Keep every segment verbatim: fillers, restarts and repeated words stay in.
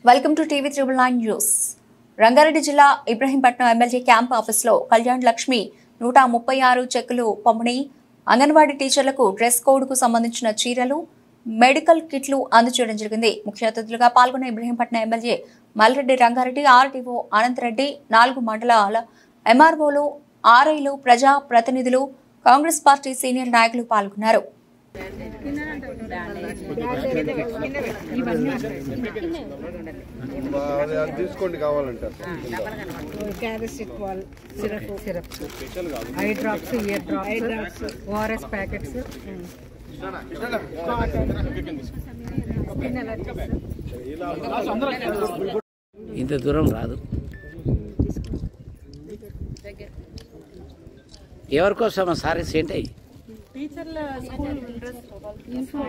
Welcome to TV triple nine news. Rangareddy జిల్లా Ibrahimpatnam MLA camp ఆఫీస్లో కళ్యాణ్ లక్ష్మి నూట ముప్పై ఆరు చెక్కులు పంపిణీ. అంగన్వాడీ టీచర్లకు డ్రెస్ కోడ్ కు సంబంధించిన చీరలు, మెడికల్ కిట్లు అందజేయడం జరిగింది. ముఖ్య అతిథులుగా పాల్గొన్న ఇబ్రహీంపట్నం ఎమ్మెల్యే మల్రెడ్డి రంగారెడ్డి, ఆర్డీఓ అనంతరెడ్డి, నాలుగు మండలాల ఎంఆర్ఓలు, ఆర్ఐలు, ప్రజా ప్రతినిధులు, కాంగ్రెస్ పార్టీ సీనియర్ నాయకులు పాల్గొన్నారు. తీసుకోండి కావాలంటే eye drops, ear drops, ORS packets, ఇంత దూరం రాదు. ఎవరికోసం సారీస్ ఏంటి? టీచర్ల స్కూల్ డ్రెస్ యూనిఫామ్.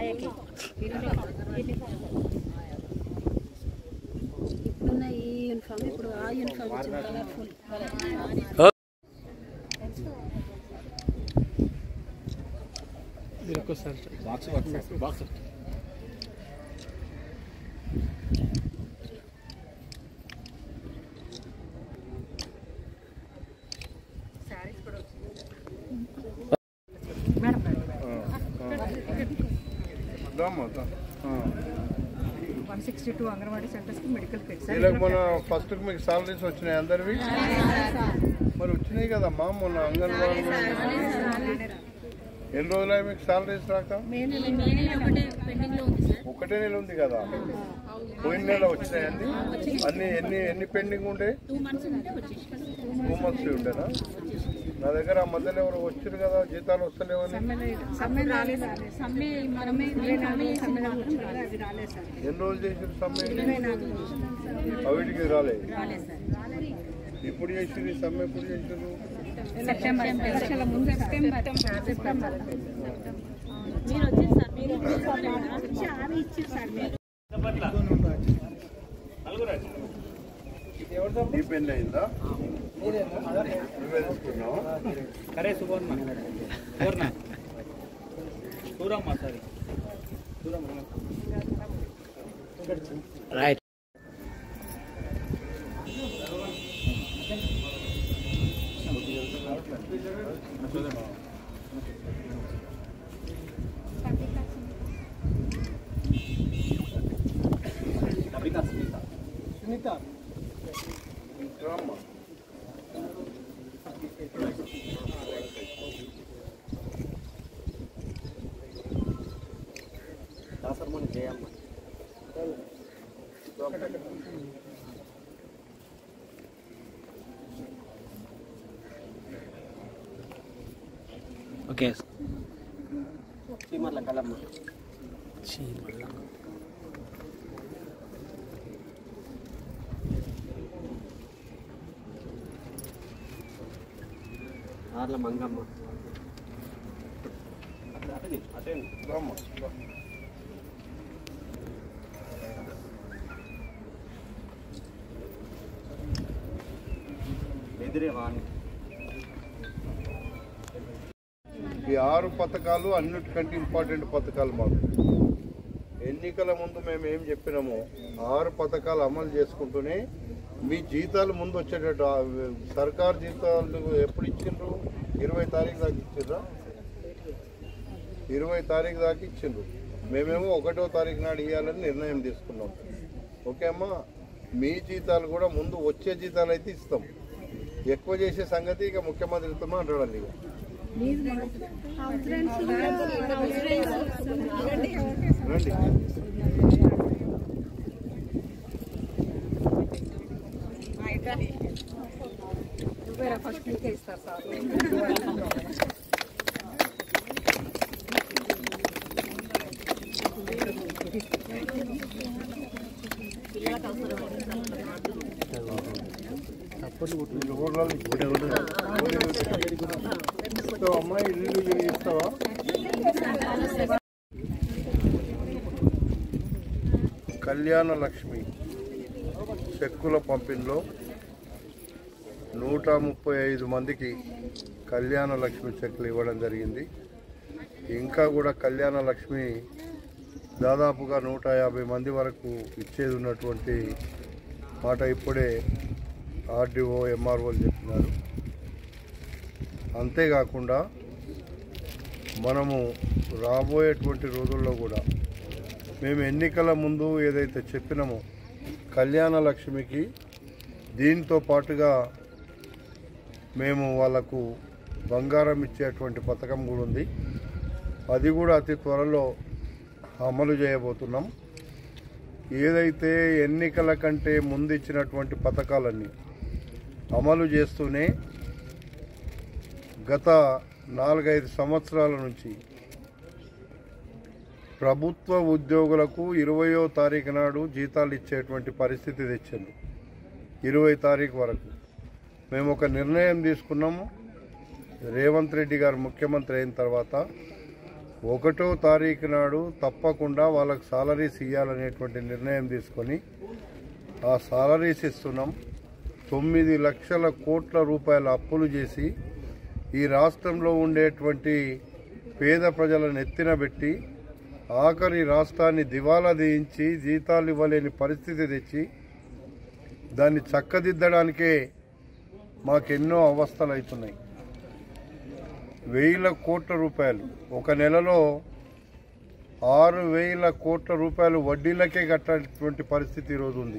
ఇప్పుడున్న ఈ యూనిఫామ్ ఇప్పుడు ఆ uniform colourful. One sixty two anganwadi centres కి మెడికల్ కిట్స్. మొన్న ఫస్ట్ మీకు సాలరీస్ వచ్చినాయి అందరివి? మరి వచ్చినాయి కదమ్మా మొన్న అంగన్వాడీ. ఎన్ని రోజులు మీకు సాలరీస్ రాక? ఒకటే నెల ఉంది కదా. పోయిన నెల వచ్చినాయండి అన్ని. ఎన్ని ఎన్ని పెండింగ్ ఉండే? టూ మంత్స్ ఉండేనా? నా దగ్గర ఆ మధ్యలో ఎవరు వచ్చారు కదా, జీతాలు వస్తలేవని. ఎన్ని రోజులు చేసారు సమ్మె? అవిటికి రాలేదు. ఇప్పుడు చేసి సమ్మె ఎప్పుడు చేసారు? నీ పెళ్ళి అయిందా? నువ్వే తీసుకున్నావు? రైట్. ఓకే. చీమర్ల కలమ్మ. చీమర్ల ఆర్ల మంగమ్మ. ఈ ఆరు పథకాలు అన్నిటికంటే ఇంపార్టెంట్ పథకాలు మాకు. ఎన్నికల ముందు మేము ఏం చెప్పినామో ఆరు పథకాలు అమలు చేసుకుంటూనే మీ జీతాలు ముందు వచ్చేటట్టు. సర్కారు జీతాలు ఎప్పుడు ఇచ్చిండ్రు? ఇరవై తారీఖు దాకా ఇచ్చిండ్రా? ఇరవై తారీఖు దాకా ఇచ్చిండ్రు. మేమేమో ఒకటో తారీఖు నాడు ఇవ్వాలని నిర్ణయం తీసుకున్నాం. ఓకే అమ్మా, మీ జీతాలు కూడా ముందు వచ్చే జీతాలు అయితే ఇస్తాం. ఎక్కువ చేసే సంగతి ఇక ముఖ్యమంత్రితో మాట్లాడాలి. ఇక రండి. ఫస్ట్ మీకే ఇస్తారు సార్. అమ్మాయి ఇల్లు ఇస్తావా? కళ్యాణ లక్ష్మి చెక్కుల పంపిణీలో నూట ముప్పై ఐదు మందికి కళ్యాణ లక్ష్మి చెక్కులు ఇవ్వడం జరిగింది. ఇంకా కూడా కళ్యాణ లక్ష్మి దాదాపుగా నూట యాభై మంది వరకు ఇచ్చేది ఉన్నటువంటి మాట ఇప్పుడే ఆర్డీఓ ఎంఆర్ఓలు చెప్పినారు. అంతేకాకుండా మనము రాబోయేటువంటి రోజుల్లో కూడా మేము ఎన్నికల ముందు ఏదైతే చెప్పినామో కళ్యాణ లక్ష్మికి దీంతో పాటుగా మేము వాళ్ళకు బంగారం ఇచ్చేటువంటి పథకం కూడా ఉంది. అది కూడా అతి త్వరలో అమలు చేయబోతున్నాం. ఏదైతే ఎన్నికల కంటే ముందు ఇచ్చినటువంటి పథకాలన్నీ అమలు చేస్తూనే గత నాలుగైదు సంవత్సరాల నుంచి ప్రభుత్వ ఉద్యోగులకు ఇరవయో తారీఖు నాడు జీతాలు ఇచ్చేటువంటి పరిస్థితి తెచ్చింది. ఇరవై తారీఖు వరకు మేము ఒక నిర్ణయం తీసుకున్నాము. రేవంత్ రెడ్డి గారు ముఖ్యమంత్రి అయిన తర్వాత ఒకటో తారీఖు నాడు తప్పకుండా వాళ్ళకు సాలరీస్ ఇవ్వాలనేటువంటి నిర్ణయం తీసుకొని ఆ సాలరీస్ ఇస్తున్నాం. తొమ్మిది లక్షల కోట్ల రూపాయల అప్పులు చేసి ఈ రాష్ట్రంలో ఉండేటువంటి పేద ప్రజలను ఎత్తిన పెట్టి ఆఖరి రాష్ట్రాన్ని దివాలా తీయించి జీతాలు ఇవ్వలేని పరిస్థితి తెచ్చి దాన్ని చక్కదిద్దడానికే మాకెన్నో అవస్థలు అవుతున్నాయి. వేల కోట్ల రూపాయలు ఒక నెలలో ఆరు వేల కోట్ల రూపాయలు వడ్డీలకే కట్టేటువంటి పరిస్థితి ఈరోజు ఉంది.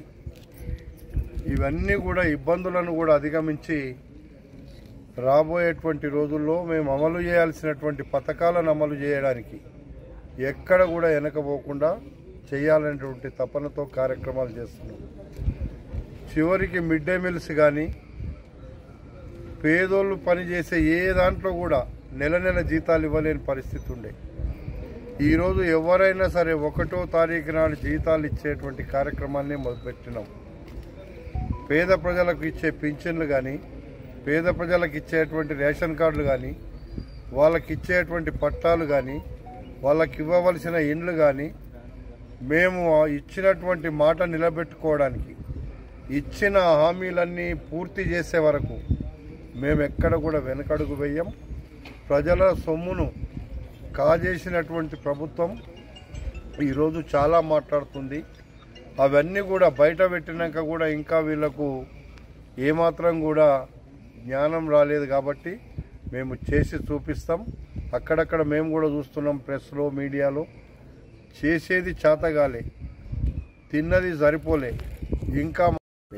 ఇవన్నీ కూడా ఇబ్బందులను కూడా అధిగమించి రాబోయేటువంటి రోజుల్లో మేము అమలు చేయాల్సినటువంటి పథకాలను అమలు చేయడానికి ఎక్కడ కూడా వెనకపోకుండా చేయాలనేటువంటి తపనతో కార్యక్రమాలు చేస్తున్నాం. చివరికి మిడ్ డే మీల్స్ కానీ పేదోళ్ళు పనిచేసే ఏ దాంట్లో కూడా నెల నెల జీతాలు ఇవ్వలేని పరిస్థితి ఉండే. ఈరోజు ఎవరైనా సరే ఒకటో తారీఖు నాడు జీతాలు ఇచ్చేటువంటి కార్యక్రమాన్ని మొదలుపెట్టినాం. పేద ప్రజలకు ఇచ్చే పింఛన్లు కానీ పేద ప్రజలకు ఇచ్చేటువంటి రేషన్ కార్డులు కానీ వాళ్ళకి ఇచ్చేటువంటి పట్టాలు కానీ వాళ్ళకి ఇవ్వవలసిన ఇండ్లు కానీ మేము ఇచ్చినటువంటి మాట నిలబెట్టుకోవడానికి ఇచ్చిన హామీలన్నీ పూర్తి చేసే వరకు మేము ఎక్కడ కూడా వెనకడుగు వేయం. ప్రజల సొమ్మును కాజేసినటువంటి ప్రభుత్వం ఈరోజు చాలా మాట్లాడుతుంది. అవన్నీ కూడా బయట పెట్టినాక కూడా ఇంకా వీళ్లకు ఏమాత్రం కూడా జ్ఞానం రాలేదు కాబట్టి మేము చేసి చూపిస్తాం. అక్కడక్కడ మేము కూడా చూస్తున్నాం, ప్రెస్లో మీడియాలో. చేసేది చేతగాలే, తిన్నది సరిపోలే. ఇంకా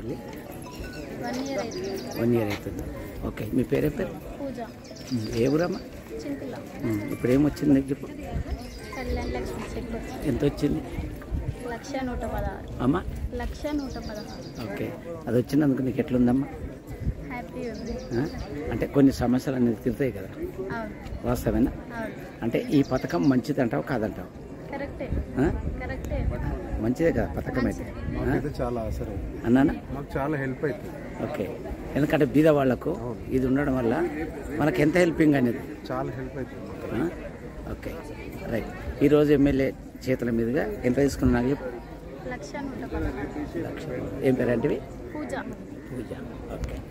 వన్ ఇయర్ అయితే వన్ ఇయర్ అవుతుంది. ఓకే, మీ పేరే పేరు? పూజ. ఏ ఊరమ్మా? చింతల. ఇప్పుడు ఏమొచ్చింది చెప్పు. కళ్యాణ్ లక్ష్మి చెక్ ఎంత వచ్చింది? లక్ష నూట పదహారు. అమ్మా లక్ష నూట పదహారు. ఓకే, అది వచ్చినందుకు నీకు ఎట్లుందమ్మా? హ్యాపీ ఉంది. ఆ? అంటే కొన్ని సమస్యలు అనేది తీరుతాయి కదా, అవును వాస్తవేనా? అవును, అంటే ఈ పథకం మంచిది అంటావు కాదంటావు? కరెక్టే ఆ? కరెక్టే. మంచిదే కదా పథకం అయితే? మాకైతే చాలా అవసరం అన్నానా? మాకు చాలా హెల్ప్ అవుతుంది. ఓకే, ఎందుకంటే బీద వాళ్లకు ఇది ఉండడం వల్ల మనకు ఎంత హెల్పింగ్ అనేది చాలా హెల్ప్ అవుతుంది. ఆ? Okay right. ఈరోజు ఎమ్మెల్యే చేతుల మీదుగా ఎంత తీసుకున్నా నాకు చెప్పు. లక్ష నూట పదహారు. లక్ష. ఏం పేరు అంటే? పూజ. పూజ. ఓకే.